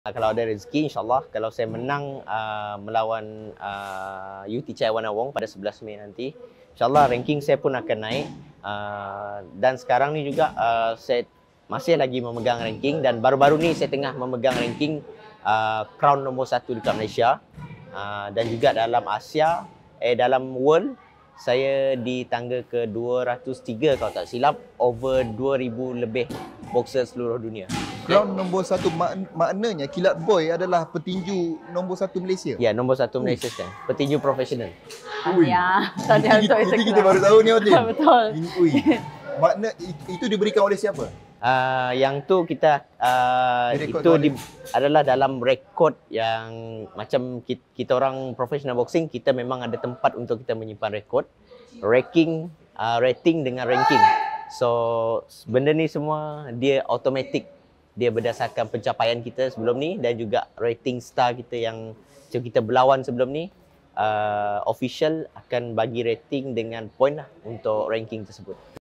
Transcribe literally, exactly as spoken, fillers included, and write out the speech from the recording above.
Kalau ada rezeki, insyaAllah kalau saya menang uh, melawan uh, U T Chai Warna Wong pada sebelas Mei nanti, insyaAllah ranking saya pun akan naik. Uh, dan sekarang ni juga uh, saya masih lagi memegang ranking, dan baru-baru ni saya tengah memegang ranking uh, crown nombor satu dekat Malaysia. Uh, dan juga dalam Asia, eh dalam world, saya di tangga ke dua ratus tiga kalau tak silap, over dua ribu lebih boxer seluruh dunia. Crown nombor satu mak maknanya Kilat Boy adalah petinju nombor satu Malaysia? Ya, nombor satu Malaysia sekarang. Petinju profesional. Ui. Ya, tadi Itu, untuk itu kita baru tahu ni, Odin. Betul. Ui. Makna itu diberikan oleh siapa? Uh, yang tu kita uh, itu di, adalah dalam rekod yang macam kita, kita orang professional boxing, kita memang ada tempat untuk kita menyimpan rekod, ranking, uh, rating dengan ranking. So benda ni semua dia automatic, dia berdasarkan pencapaian kita sebelum ni dan juga rating star kita yang macam kita berlawan sebelum ni. Uh, official akan bagi rating dengan point lah untuk ranking tersebut.